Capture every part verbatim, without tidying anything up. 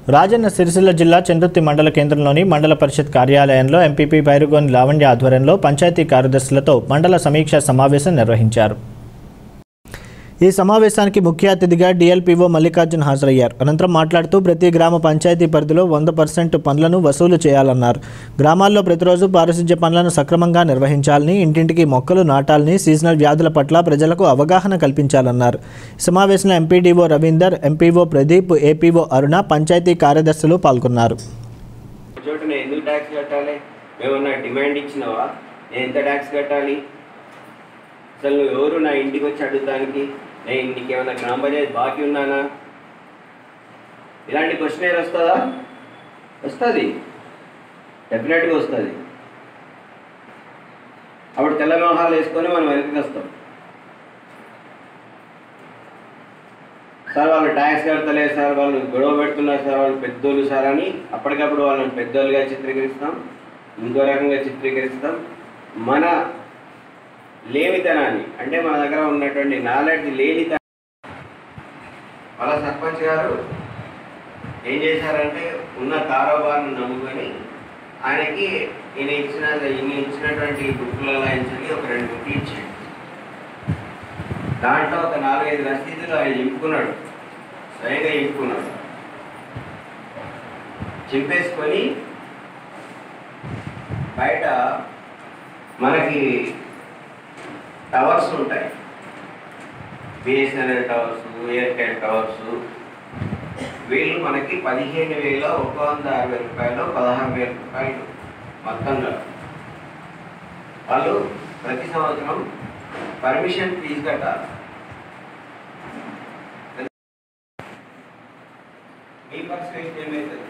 రాజన్న సిరిసిల్ల జిల్లా చందుర్తి మండల కేంద్రంలోని మండల పరిషత్ కార్యాలయంలో ఎంపీపీ బైరుగోని లావణ్య ఆధ్వర్యంలో పంచాయతీ కార్యదర్శులతో మండల సమీక్షా సమావేశం నిర్వహించారు। ఈ సమావేశానికి ముఖ్య అతిథిగా డిఎల్పిఓ మల్లికార్జున్ హాజరయ్యారు। అనంతరం మాట్లాడుతూ ప్రతి గ్రామ పంచాయతీ పరిధిలో వంద పర్సెంట్ పనులను వసూలు చేయాలన్నారు। గ్రామాల్లో ప్రతిరోజు పారిశుధ్య పనులను సక్రమంగా నిర్వహించాలని, ఇంటింటికి మొక్కలు నాటాలని, సీజనల్ వ్యాధుల పట్ల ప్రజలకు అవగాహన కల్పించాలన్నారు। సమావేశంలో MPDO Ravinder, MPO Pradeep, APO Aruna, panchayat కార్యదర్శులు పాల్గొన్నారు। అసలు నువ్వు ఎవరు నా ఇంటికి వచ్చి అడుగుతానికి? నేను నీకు ఏమైనా గ్రామ పంచాయతీ బాకీ ఉన్నానా? ఇలాంటి క్వశ్చన్ వస్తుందా? వస్తుంది, డెఫినెట్గా వస్తుంది। అప్పుడు తెల్ల మొహాలు వేసుకొని మనం వెనక్కి వస్తాం। సార్ వాళ్ళు ట్యాక్స్ కడతలేదు సార్, వాళ్ళు గొడవ పెడుతున్నారు సార్, వాళ్ళు పెద్దోళ్ళు సార్ అని అప్పటికప్పుడు వాళ్ళని పెద్దోళ్ళుగా చిత్రీకరిస్తాం, ఇంకో రకంగా చిత్రీకరిస్తాం। మన లేమితనాన్ని, అంటే మన దగ్గర ఉన్నటువంటి నాలెడ్జ్ లేనితనం వాళ్ళ సర్పంచ్ గారు ఏం చేశారంటే ఉన్న కారోబార్ను నమ్ముకొని ఆయనకి ఈయన ఇచ్చిన ఈయన ఇచ్చినటువంటి బుక్లలో ఆయన ఒక రెండు బుక్లు ఇచ్చాడు। దాంట్లో ఒక నాలుగైదు రసీదులు ఆయన చింపుకున్నాడు, స్వయంగా చింపుకున్నాడు। చింపేసుకొని బయట మనకి టవర్స్ ఉంటాయి, బిఎస్ఎన్ఎల్ టవర్స్, ఎయిర్టెల్ టవర్స్। వీళ్ళు మనకి పదిహేను వేల ఒక వంద అరవై రూపాయలు పదహారు వేల రూపాయలు మొత్తంగా వాళ్ళు ప్రతి సంవత్సరం పర్మిషన్ ఫీజు కట్టాలి। ఈ పర్సెంట్ ఏమవుతుంది?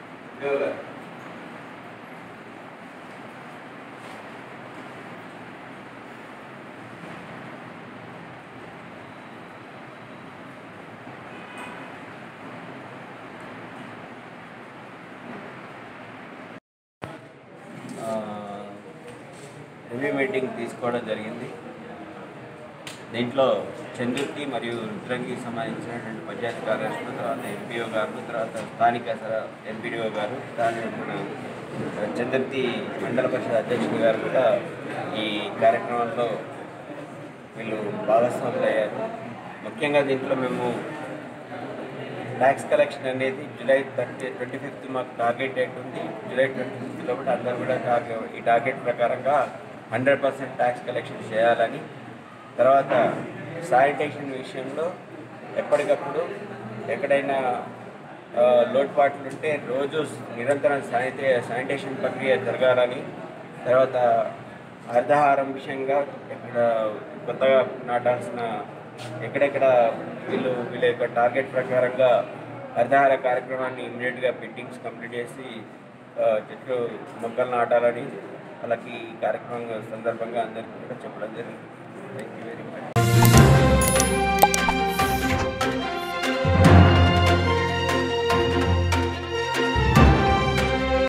రివ్యూ మీటింగ్ తీసుకోవడం జరిగింది। దీంట్లో చందుర్తి మరియు రుద్రంగికి సంబంధించినటువంటి పంచాయతీ కార్యదర్శులు, తర్వాత ఎంపీఓ గారు, తర్వాత స్థానిక ఎంపీడీఓ గారు, దాని మన చందుర్తి మండల పరిషత్ అధ్యక్షుడు గారు కూడా ఈ కార్యక్రమంలో వీళ్ళు భాగస్వాములు అయ్యారు। ముఖ్యంగా దీంట్లో మేము ట్యాక్స్ కలెక్షన్ అనేది జూలై థర్టీ ట్వంటీ ఫిఫ్త్ మాకు టార్గెట్ డేట్ ఉంది। జూలై ట్వంటీ ఫిఫ్త్ లోపల అందరూ కూడా టార్గెట్ ఈ టార్గెట్ ప్రకారంగా హండ్రెడ్ పర్సెంట్ ట్యాక్స్ కలెక్షన్ చేయాలని, తర్వాత శానిటేషన్ విషయంలో ఎప్పటికప్పుడు ఎక్కడైనా లోటుపాట్లు ఉంటే రోజు నిరంతరం శానిటే శానిటేషన్ ప్రక్రియ జరగాలని, తర్వాత హరితహారం విషయంగా ఎక్కడ కొత్తగా నాటాల్సిన ఎక్కడెక్కడ వీళ్ళు వీళ్ళ యొక్క టార్గెట్ ప్రకారంగా హరితహార కార్యక్రమాన్ని ఇమ్మీడియట్గా బిడ్డింగ్స్ కంప్లీట్ చేసి చెట్లు మొక్కలు నాటాలని వాళ్ళకి ఈ కార్యక్రమం సందర్భంగా అందరికీ కూడా చెప్పడం జరిగింది। Thank you very much.